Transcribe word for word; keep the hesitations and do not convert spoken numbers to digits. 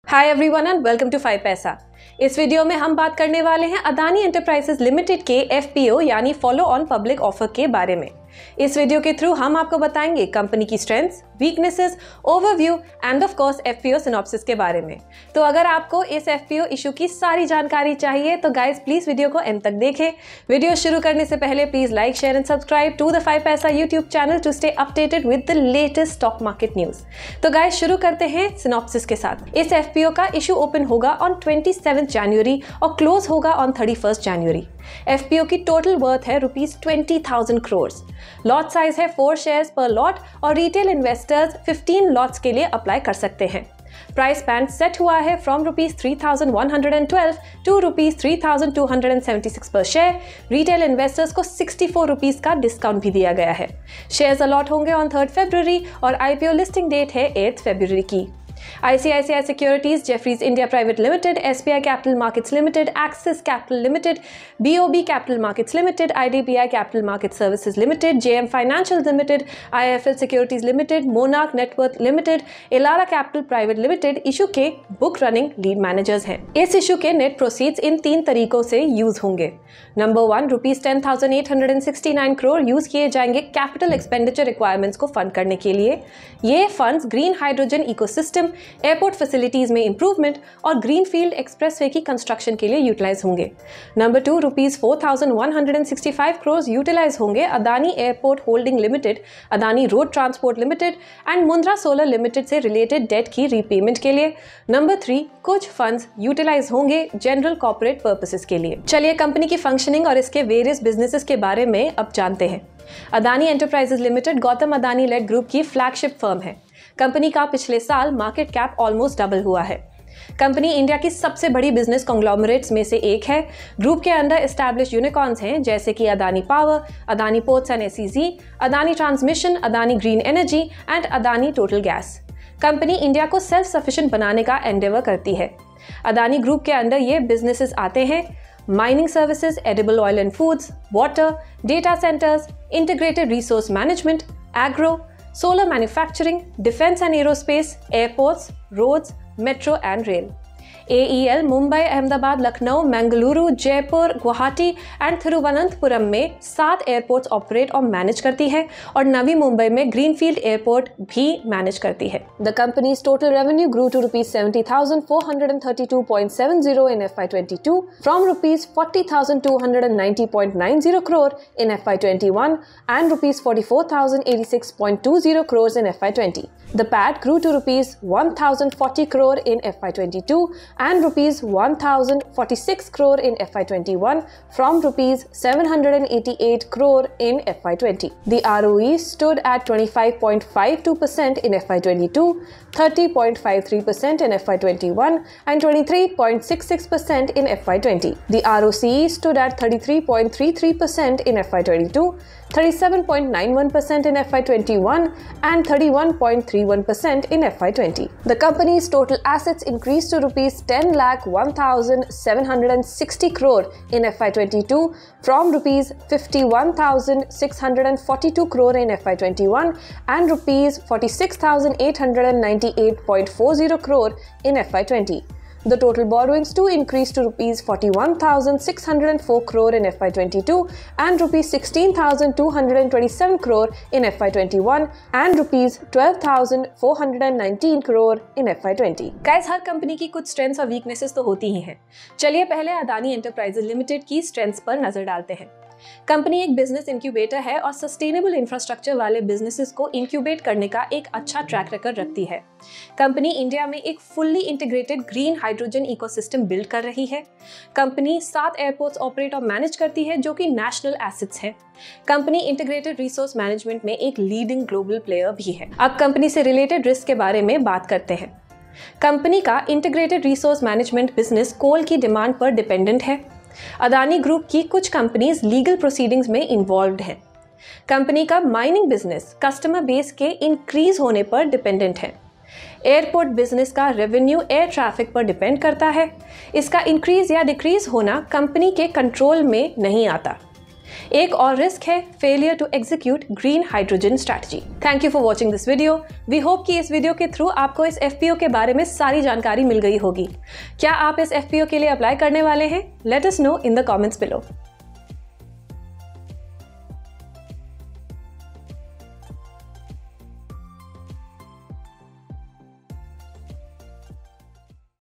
Hi everyone and welcome to five Paisa. इस video में हम बात करने वाले हैं अदानी एंटरप्राइजेज लिमिटेड के एफ पी ओ यानी फॉलो ऑन पब्लिक ऑफर के बारे में। इस वीडियो के थ्रू हम आपको बताएंगे कंपनी की strengths, weaknesses, overview and of course F P O synopsis के बारे में। तो अगर आपको इस एफ पी ओ इशू की सारी जानकारी चाहिए तो गाइस प्लीज वीडियो को एंड तक देखें। वीडियो शुरू करने से पहले please like, share and subscribe to the five Paisa YouTube channel to stay updated with the latest stock market news. तो गाइस शुरू करते हैं सिनॉप्सिस के साथ। इस एफ पी ओ का इशू ओपन होगा ऑन ट्वेंटी सेवंथ जनवरी और क्लोज होगा ऑन थर्टी फर्स्ट जनवरी। एफ पी ओ की टोटल वर्थ है rupees twenty thousand crore. Lot size है फोर शेयर्स पर लॉट और रिटेल इन्वेस्टर्स फिफ्टीन लॉट्स के लिए अप्लाई कर सकते हैं। प्राइस बैंड सेट हुआ है from rupees three thousand one hundred twelve to rupees three thousand two hundred seventy six per share. Retail investors को sixty four rupees का डिस्काउंट भी दिया गया है। शेयर्स अलॉट होंगे ऑन थर्ड फरवरी और I P O listing date है एट फरवरी की। I C I C I Securities, Jefferies India Private Limited, S B I Capital Markets Limited, Axis Capital Limited, B O B Capital Markets Limited, I D B I Capital Market Services Limited, J M Financial Limited, I F L Securities Limited, Monarch Networth Limited, Elara Capital Private Limited issue के book running lead managers हैं। इस issue के net proceeds इन तीन तरीकों से use होंगे। Number one, rupees ten thousand eight hundred sixty nine crore use किए जाएंगे कैपिटल एक्सपेंडिचर रिक्वायरमेंट्स को फंड करने के लिए। ये funds green hydrogen ecosystem, airport facilities में इंप्रूवमेंट और ग्रीनफील्ड एक्सप्रेसवे की कंस्ट्रक्शन के लिए यूटिलाइज होंगे। Number two, rupees four thousand one hundred sixty five crore utilise होंगे Adani Airport Holding Limited, Adani Road Transport Limited and Mundra Solar Limited से रिलेटेड डेट की repayment के लिए। नंबर थ्री, कुछ फंड्स यूटिलाइज होंगे जनरल कॉर्पोरेट पर्पसेस के लिए। चलिए कंपनी की फंक्शनिंग और इसके वेरियस बिजनेसेस के बारे में अब जानते हैं। Adani Enterprises Limited Gautam Adani led group की फ्लैगशिप फर्म है। कंपनी का पिछले साल मार्केट कैप ऑलमोस्ट डबल हुआ है। कंपनी इंडिया की सबसे बड़ी बिजनेस कॉन्ग्लोमरेट्स में से एक है। ग्रुप के अंदर एस्टैब्लिश यूनिकॉर्न्स हैं जैसे कि Adani Power, Adani Ports and S E Z, Adani Transmission, Adani Green Energy and Adani Total Gas. Company India को सेल्फ सफिशिएंट बनाने का एंडेवर करती है। अदानी ग्रुप के अंदर ये बिजनेसेस आते हैं: mining services, edible oil and foods, water, data centres, integrated resource management, agro, solar manufacturing, defense and aerospace, airports, roads, metro and rail. A E L Mumbai, Ahmedabad, Lucknow, Mangaluru, Jaipur, Guwahati and Thiruvananthapuram में सात एयरपोर्ट्स ऑपरेट और manage करती है और नवी मुंबई में greenfield airport भी manage करती है। The company's total revenue grew to rupees seventy thousand four hundred thirty-two point seven zero in F Y twenty-two from rupees forty thousand two hundred ninety point nine zero crore in F Y twenty-one and rupees forty-four thousand eighty-six point two zero crores in F Y twenty. The P A T grew to rupees one thousand forty crore in F Y twenty-two and rupees one thousand forty-six crore in F Y twenty-one from rupees seven hundred eighty-eight crore in F Y twenty. The R O E stood at twenty-five point five two percent in F Y twenty-two, thirty point five three percent in F Y twenty-one and twenty-three point six six percent in F Y twenty. The R O C E stood at thirty-three point three three percent in F Y twenty-two, thirty-seven point nine one percent in F Y twenty-one and thirty-one point three one percent in F Y twenty. The company's total assets increased to rupees ten lakh one thousand seven hundred sixty crore in F Y twenty-two from rupees fifty-one thousand six hundred forty-two crore in F Y twenty-one and rupees forty-six thousand eight hundred ninety-eight point four zero crore in F Y twenty. The total borrowings too increased to rupees forty-one thousand six hundred four crore in F Y twenty-two and rupees sixteen thousand two hundred twenty-seven crore in F Y twenty-one and rupees twelve thousand four hundred nineteen crore in F Y twenty. Guys, हर company की कुछ strengths और weaknesses तो होती ही हैं। चलिए पहले Adani Enterprises Limited की स्ट्रेंथ्स पर नजर डालते हैं। कंपनी एक बिजनेस इंक्यूबेटर है और सस्टेनेबल इंफ्रास्ट्रक्चर वाले बिजनेसेस को इंक्यूबेट करने का एक अच्छा ट्रैक रिकॉर्ड रखती है। कंपनी इंडिया में एक fully integrated green hydrogen ecosystem build कर रही है। कंपनी सात एयरपोर्ट्स ऑपरेट और मैनेज करती है जो कि नेशनल एसेट्स हैं। कंपनी इंटीग्रेटेड रिसोर्स मैनेजमेंट में एक लीडिंग ग्लोबल प्लेयर भी है। अब कंपनी से रिलेटेड रिस्क के बारे में बात करते हैं। कंपनी का integrated resource management business coal की डिमांड पर डिपेंडेंट है। अदानी ग्रुप की कुछ कंपनीज लीगल प्रोसीडिंग्स में इन्वॉल्व्ड हैं। कंपनी का माइनिंग बिजनेस कस्टमर बेस के इंक्रीज होने पर डिपेंडेंट है। एयरपोर्ट बिजनेस का रेवेन्यू एयर ट्रैफिक पर डिपेंड करता है। इसका इंक्रीज या डिक्रीज होना कंपनी के कंट्रोल में नहीं आता। एक और रिस्क है failure to execute green hydrogen strategy. Thank you for watching this video. We hope कि इस वीडियो के थ्रू आपको इस एफपीओ के बारे में सारी जानकारी मिल गई होगी। क्या आप इस एफपीओ के लिए अप्लाई करने वाले हैं? Let us know in the comments below.